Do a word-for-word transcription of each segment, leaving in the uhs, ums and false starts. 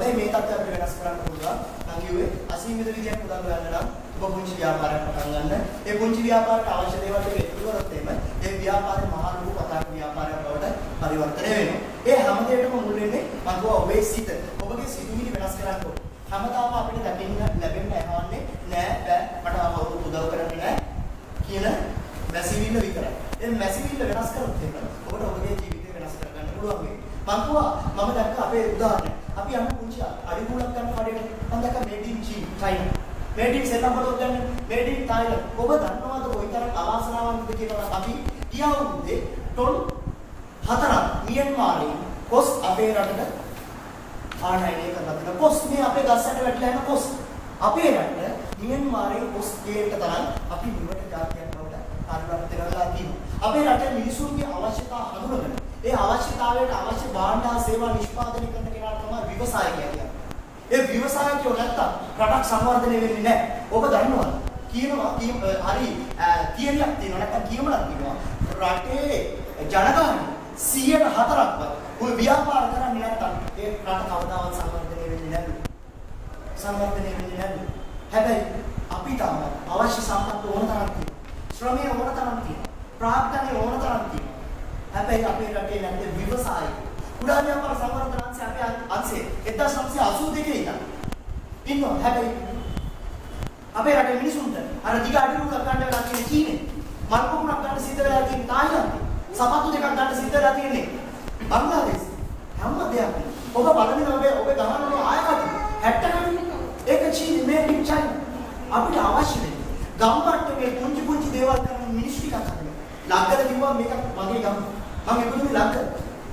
හැබැයි මේ තත්ත්වය අපිට වෙනස් කරන්න පුළුවන්. මම කිව්වේ අසීමිත විදියට උදව් ගන්න නම් ඔබ පුංචි ව්‍යාපාරයක් පටන් ගන්න. ඒ පුංචි ව්‍යාපාරයට අවශ්‍ය දේවල් ටික එකතු කරොත් එimhe ඒ ව්‍යාපාරේ මහා ලොකු පතාක ව්‍යාපාරයක් බවට පරිවර්තනය වෙනවා. ඒ හැම දෙයකම මුල් වෙන්නේ මම කිව්වා ඔබේ සිත. ඔබගේ සිතුවිලි වෙනස් කරන්න ඕනේ. හැමදාම අපිට දැකෙන්න ලැබෙන්න ඇහවන්නේ නෑ බෑ මට අවුරු උදව් කරන්නේ නෑ කියන මැසිවිල්ල විතරයි. ඒ මැසිවිල්ල වෙනස් කරොත් එimhe ඔබට ඔබගේ ජීවිතය වෙනස් කරගන්න පුළුවන් වෙයි. මම කිව්වා මම දැක්ක අපේ උදාහරණයක්. අපි යන්න පුංචි අඩිගුලක් ගන්න කඩේට මම දැක්ක made in China. Made in සෙල්ලම් වලට ගන්න මේඩ් ඉන් තායිලන්ත. ඔබ දන්නවද කොයිතරම් අවාසනාවන්තද කියලා අපි ගියා වුණේ ටොන් හතරක් මියන්මාරේ කොස් අපේ රටට ආනයනය කරලා තියෙන කොස් මේ අපේ ගස්සට වැටිලා යන කොස් අපේ රට මියන්මාරේ කොස් ගේට තරම් අපි නිවට ජාතියක් බවට පරිවර්තනය වෙලා තියෙනවා. අපේ රටේ මිනිසුන්ගේ අවශ්‍යතා හඳුනගෙන ඒ අවශ්‍යතාවයට අවශ්‍ය භාණ්ඩ හා සේවා නිෂ්පාදනය කරන කෙනාට තමයි ව්‍යවසායකයා කියන්නේ. ඒ ව්‍යවසායකයෝ නැත්තම් රටක් සංවර්ධනය වෙන්නේ නැහැ. ඔබ දන්නවද? කියනවා හරි තියරියක් තියෙනවා නැත්තම් කියමලක් තියෙනවා. රටේ ජනගහනය සියයට හතරක්වත් ඔය ව්‍යාපාර කරන්නේ නැත්තම් ඒ රට කවදාවත් සංවර්ධනය වෙන්නේ නැහැ. සංවර්ධනය වෙන්නේ නැහැ. හැබැයි අපි තාම අවශ්‍ය සම්පත් ඕන තරම් තියෙනවා. ශ්‍රමය ඕන තරම් තියෙනවා. ප්‍රාග්ධනය ඕන තරම් තියෙනවා. හැබැයි අපේ රටේ නැත්තේ ව්‍යවසායකයෝ. කුඩා ව්‍යාපාර සංවර්ධන අංශය අපේ අංශේ එක්දාස් නවසිය අසූ දෙකේ ඉඳන් ඉන්නවා. හැබැයි අපේ රටේ මිනිසුන්ට අර දිග අඩිරුවක් ගන්න වෙලා තියෙන කීනේ. මල්පොකුණක් ගන්න සිද්ධ වෙලා තියෙන තායිලන්තේ. සපත්තු දෙකක් ගන්න සිද්ධ වෙලා තියෙන්නේ බංග්ලාදේශ. හැම දෙයක්ම ඔබ බලමින් ඔබේ ඔබේ ගහනනේ ආයකට හැට්ට ගන්න. ඒක චීන මේඩ් ඉන් චයිනා. අපිට අවශ්‍ය වෙන්නේ ගම්මට්ටමේ පුංචි පුංචි දේවල් කරන මිනිස්සු ටිකක් අතර. ලංකද කිව්වා මේක මගේ ගම. මම ඉපදුනේ ලංකද.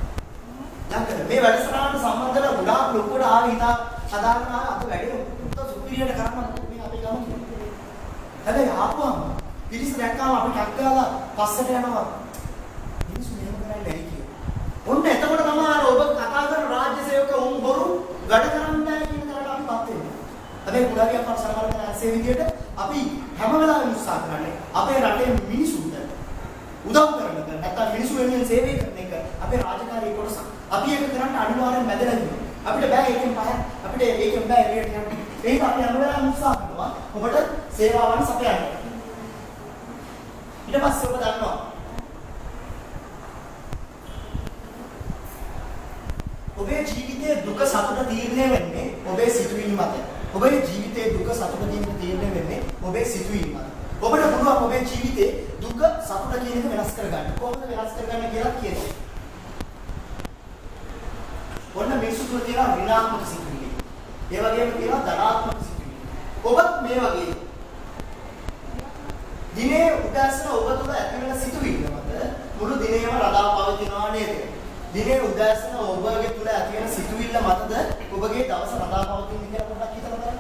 ලංකද මේ වැඩසටහනට සම්බන්ධ වෙලා ගොඩාක් ලොකුට ආවේ හිතා හදාගෙන ආව අද වැඩේ උත්තර සුපිරියට කරන්න මේ අපේ ගම. හැබැයි ආපුවම පිරිස දැක්කාම අපි ටක් ගාලා පස්සට යනවා. මිනිස්සු මෙහෙම කරන්නේ නැහැ කියලා. ඔන්න එතකොට තමයි අර ඔබ කතා කරන රාජ්‍ය සේවක උන් බොරු වැඩ කරන්නේ නැහැ කියන තරමට අපි පත් වෙන්නේ. හැබැයි කුඩාරිය අපර සංවර්ධන අංශයේ විදියට අපි හැම වෙලාවෙම උත්සාහ කරන්නේ අපේ රටේ මිනිසුන්ට උදව් කරන්න බෑ. නැත්නම් මිනිස්සු වෙනුවෙන් සේවය කරන එක අපේ රාජකාරී කොටස. අපි ඒක කරන්න අනිවාර්යෙන් මැදලා ඉන්නවා. අපිට බෑ ඒකෙන් පහ අපිට ඒකෙන් බෑ එළියට යන්න. ඒක අපි හැම වෙලාවෙම උත්සාහ කරනවා ඔබට සේවාවන් සපයන්න. ඊට පස්සේ ඔබ දන්නවා ඔබේ ජීවිතයේ දුක සතුට තීරණය වෙන්නේ ඔබේ සිතුවිලි මත. ඔබේ ජීවිතයේ දුක සතුට තීරණය වෙන්නේ ඔබේ සිතුවිලි මත. ඔබට පුළුවන් ඔබේ ජීවිතේ දුක සතුට කියන එක වෙනස් කරගන්න. කොහොමද වෙනස් කරගන්න කියලා කියනවා. ඔන්න මිනිස්සු තුළ තියෙන ඍණාත්මක සිතුවිලි. ඒ වගේම තියෙනවා ධනාත්මක සිතුවිලි. ඔබත් මේ වගේ දිනේ උදෑසන ඔබ තුළ ඇති වෙන සිතුවිලි මත මුළු දිනේම රඳා පවතිනවා නේද? දිනේ උදෑසන ඔබගේ තුළ ඇති වෙන සිතුවිල්ල මතද ඔබගේ දවස රඳා පවතින්නේ කියලා පොඩ්ඩක් හිතලා බලන්න.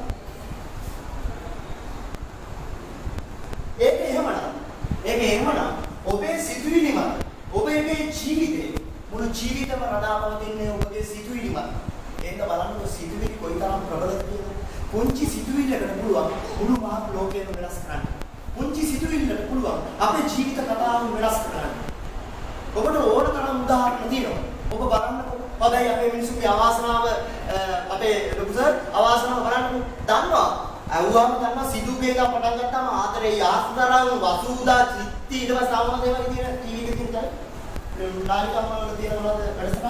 ඒක එහෙමනම් ඒක එහෙමනම් ඔබේ සිතුවිලි මත ඔබේ ජීවිතේ මුළු ජීවිතම රඳාපවතින්නේ ඔබගේ සිතුවිලි මත. ඒක බලන්න සිතුවිලි කොයිතරම් ප්‍රබලද කියලා. පුංචි සිතුවිල්ලකට පුළුවන් මුළු මහත් ලෝකයම වෙනස් කරන්න. පුංචි සිතුවිල්ලකට පුළුවන් අපේ ජීවිත කතාව වෙනස් කරන්න. ඔබට ඕන තරම් උදාහරණ තියෙනවා. ඔබ බලන්නකෝ. හැබැයි අපේ මිනිස්සුගේ අවාසනාව අපේ ලොකු සර් අවාසනාව බලන්නකෝ. දන්නවා අහුවාම දන්නවා සිදුගේ එක පටන් ගත්තාම ආතරේ යාස්තරම් වසුදා චිත්ති ඊට පස්සේ සාමාන්‍ය දේවල් කියන ටීවී එකේ තියෙන නාලිකම් වල තියෙන මොනවද වැඩසටහන්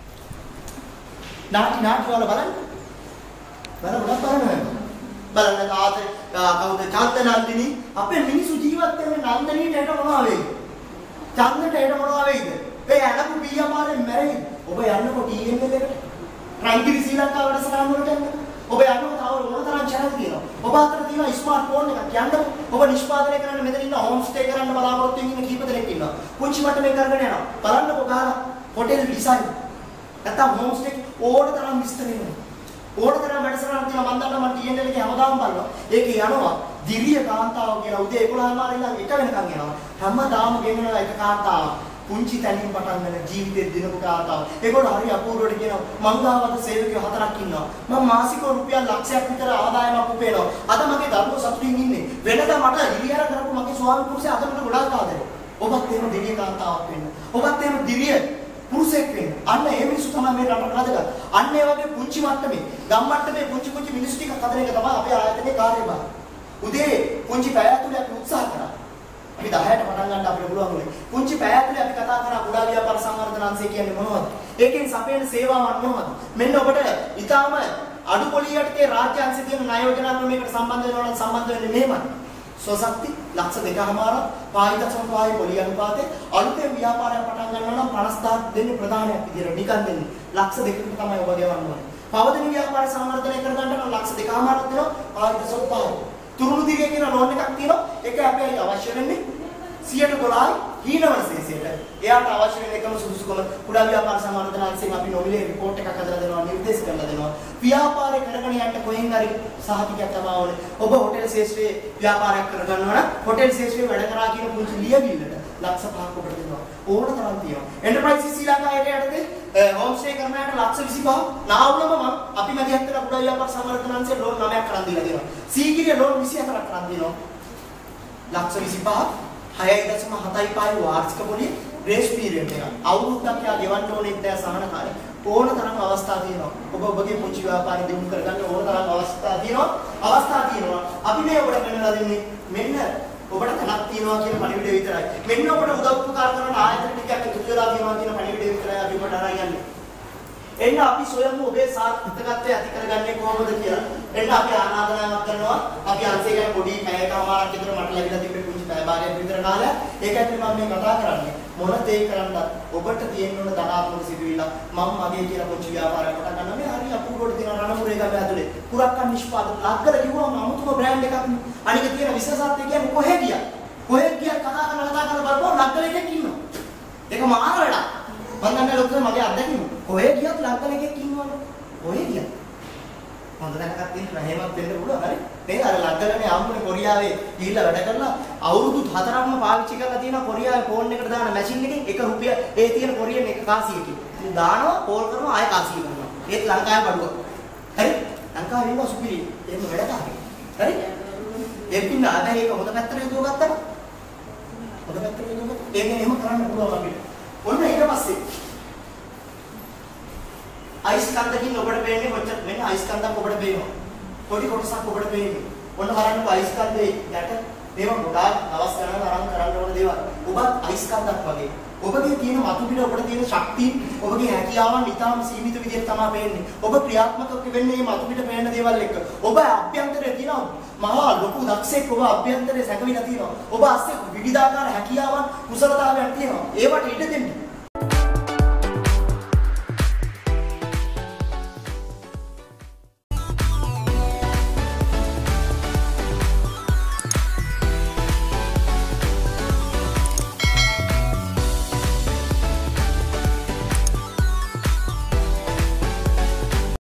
නාටි නාටි වල බලන්න බලන්න මොනවද බලන්න බලන්න ආතරේ කවුද චන්දනන්දිනි අපේ මිනිස්සු ජීවත් වෙන්නේ නන්දනීට එට මොනවා වෙයිද චන්දට එට මොනවා වෙයිද මේ අනපු පියාපාරෙන් මැරෙයි ඔබ යන්නකො ටීවී එකකට රංගිරි ශ්‍රී ලංකාව වැඩසටහන් වලට යන්න ඔබ යනවා තව මොන තරම් channel තියෙනවා. ඔබ අතර තියෙන ස්මාර්ට් ෆෝන් එකක් යන්නකො. ඔබ නිෂ්පාදනය කරන්න මෙතන ඉන්න හෝම් ස්ටේ කරන්න බලාපොරොත්තු වෙන කීප දෙනෙක් ඉන්නවා. පුංචි මට්ටමේ කරගෙන යනවා. බලන්නකො ගහලා හොටෙල් ඩිසයින්. නැත්තම් හෝම් ස්ටේ ඕන තරම් විස්තර වෙනවා. ඕන තරම් වැඩසටහන් තියෙනවා. මම දන්නවා මම ටීඑන් එකේ හැමදාම බලනවා. ඒකේ යනවා දිරිය කාන්තාව කියලා උදේ එකොළහ මාර ඉඳන් එක වෙනකන් යනවා. හැමදාම ගෙන්නනවා එක කාන්තාවක්. පුංචි තැනින් පටන් ගන්න ජීවිතේ දිනපු කාතාව. ඒගොල්ලෝ හරි අපූර්වට කියනවා මං ගාවද සේවකයෝ හතරක් ඉන්නවා. මම මාසික රුපියල් ලක්ෂයක් විතර ආදායමක් උපයනවා. අද මගේ දරුවෝ සතුටින් ඉන්නේ. වෙනදා මට ඉරියර කරපු මගේ ස්වාමි පුරුෂයා අද මට ගොඩාක් ආදරේ. ඔබත් එහෙම දිරිය කාන්තාවක් වෙන්න. ඔබත් එහෙම දිරිය පුරුෂයෙක් වෙන්න. අන්න ඒ මිනිස්සු තමයි තමයි මේ රටට වැදගත්. අන්න ඒ වගේ පුංචි මට්ටමේ, ගම් මට්ටමේ පුංචි පුංචි මිනිස්සු ටික හදන එක තමයි අපේ ආයතනයේ කාර්යභාරය. උදේ පුංචි පැය ඇතුලේ අපි උත්සාහ කරා. අපි දහයට පටන් ගන්න අපිට පුළුවන් උනේ. පුංචි පැය ඇතුලේ අපි කතා කරා කුඩා ව්‍යාපාර සංවර්ධන අංශය කියන්නේ මොනවද? ඒකෙන් සපයන සේවාවන් මොනවද? මෙන්න ඔබට ඊටාම අඩු පොලියටේ රාජ්‍ය අංශයේ තියෙන ණය යෝජනා ක්‍රමයකට සම්බන්ධ වෙනවා නම් සම්බන්ධ වෙන්නේ මෙහෙමයි. සොසක්ති ලක්ෂ දෙකමාරක් පායි දශම පහයි පොලිය අනුපාතේ අලුතෙන් ව්‍යාපාරයක් පටන් ගන්නවා නම් පනස් හදාක් දෙන්නේ ප්‍රධානයක් විදියට නිකන් දෙන්නේ. ලක්ෂ දෙකකට තමයි ඔබ ගෙවන්න ඕනේ. පවතින ව්‍යාපාර සංවර්ධනය කර ගන්න නම් ලක්ෂ දෙකමාරක් දෙනවා පායි දශම පහයි. තුරුළු දිගේ කියන ලෝන් එකක් තියෙනවා. ඒක හැබැයි අවශ්‍ය වෙන්නේ සියයට දොළහයි හීනවන සේසයට. එයාට අවශ්‍ය වෙන එකම සුදුසුකම කුඩා ව්‍යාපාර සංවර්ධන අංශයෙන් අපි නොමිලේ රිපෝට් එකක් හදලා දෙනවා, නිර්දේශ කරලා දෙනවා. ව්‍යාපාරේ කරගෙන යන්න කොහෙන් හරි සහතිකයක් තමයි ඕනේ. ඔබ හොටෙල් ශාස්ත්‍රයේ ව්‍යාපාරයක් කරගන්නවා නම් හොටෙල් ශාස්ත්‍රයේ වැඩ කරා කියන පුංචි ලියවිල්ලට ලක්ෂ පහක් ඔබට දෙනවා. ඕන තරම් තියෙනවා. එන්ටර්ප්‍රයිසස් ශ්‍රී ලංකාවේ යටතේ හෝම් ස්ටේ කරන අයට ලක්ෂ විසිපහක් නාවුලම මම අපි මැදිහත් වෙලා කුඩා ව්‍යාපාර සංවර්ධන අංශයෙන් ලෝන් නවයක් කරන් දීලා දෙනවා. සීගිරිය ලෝන් විසිහතරක් කරන් දෙනවා. ලක්ෂ විසිපහක් හයයි දශම හතයි පහයි වාර්ෂික පොලිය ග්‍රේස් පීරියඩ් එක. අවුරුද්දක් යා ගෙවන්න ඕනේ ඉතින් සහනකාරී. ඕන තරම් අවස්ථා තියෙනවා. ඔබ ඔබගේ පුංචි ව්‍යාපාරය දියුණු කරගන්න ඕන තරම් අවස්ථා තියෙනවා. අවස්ථා තියෙනවා. අපි මේ ඔබට පෙන්නලා දෙන්නේ මෙන්න ඔබට තනක් තියෙනවා කියන පණිවිඩය විතරයි. මෙන්න ඔබට උදව් උපකාර කරන ආයතන ටිකක් එකතු වෙලා තියෙනවා කියන පණිවිඩය විතරයි අපි ඔබට අරන් යන්නේ. එන්න අපි සොයමු ඔබේ සාර්ථකත්වය ඇති කරගන්නේ කොහොමද කියලා. එන්න අපි ආරාධනාවක් කරනවා. අපි අංශය ගැන පොඩි පැයකමාරක් විතර මට ලැබිලා තිබෙන පුංචි පැය භාගයක් විතර කාලයක්. ඒකත් මම මේ කතා කරන්නේ. මොන දේ කරන්නත් ඔබට තියෙන්න ඕන ධනාත්මක සිදුවිල්ල. මම මගේ කියලා පුංචි ව්‍යාපාරයක් පටන් ගන්නවා. මේ හරිය අපූර්වට තියෙන රණමුරේ ගම ඇතුලේ. කුරක්කන් නිෂ්පාදන ලක්කර කිව්වම අමුතුම බ්‍රෑන්ඩ් එකක්. අනික තියෙන විශේෂත්වය කියන්නේ කොහෙ ගියා? කොහෙ ගියා කතා කරන කතා කරන බලපුවා ලක්කර එකක් ඉන්නවා. ඒක මාර වැඩක්. මම දන්නේ ලොක්කෝ මගේ අත්දැකීම. කොහෙ ගියත් ලංකන එකෙක් ඉන්නවනේ. කොහෙ ගියත්. හොඳ දැනගත් තියෙන රහේමත් වෙන්න පුළුවන් හරි. නේද? අර ලංකනේ ආම්මුනේ කොරියාවේ ගිහිල්ලා වැඩ කරලා අවුරුදු හතරක්ම පාවිච්චි කරලා තියෙනවා කොරියාවේ ෆෝන් එකට දාන මැෂින් එකෙන් එක රුපියල් ඒ තියෙන කොරියන් එක කාසියකින්. ඉතින් දානවා කෝල් කරනවා ආයෙ කාසිය කරනවා. ඒත් ලංකාවේ බඩුවක්. හරි? ලංකාවේ ඉන්න සුපිරි. එහෙම වැඩ කරන්නේ. හරි? ඒ පින්න අද ඒක හොඳ පැත්තට යොදව ගත්තා. හොඳ පැත්තට යොදව ගත්තා. ඒක එහෙම කරන්න පුළුවන් අපිට. ඔන්න ඊට පස්සේ අයිස් කන්දකින් ඔබට පේන්නේ කොච්චර මෙන්න අයිස් කන්දක් ඔබට පේනවා. පොඩි කොටසක් ඔබට පේන්නේ. ඔන්න බලන්නකෝ අයිස් කන්දේ යට මේවා ගොඩාක් දවස් ගණන් අරන් කරන්න ඕන දේවල්. ඔබත් අයිස් කන්දක් වගේ. ඔබගේ තියෙන මතු පිට ඔබට තියෙන ශක්තිය, ඔබගේ හැකියාවන් ඉතාම සීමිත විදිහට තමයි පේන්නේ. ඔබ ක්‍රියාත්මක වෙන්නේ මේ මතු පිට පේන දේවල් එක්ක. ඔබ අභ්‍යන්තරයේ තියෙන මහා ලොකු දක්ෂයෙක් ඔබ අභ්‍යන්තරයේ සැකවිලා තියෙනවා. ඔබ අස්සේ විවිධාකාර හැකියාවන්, කුසලතාවයන් තියෙනවා. ඒවට ඉඩ දෙන්න.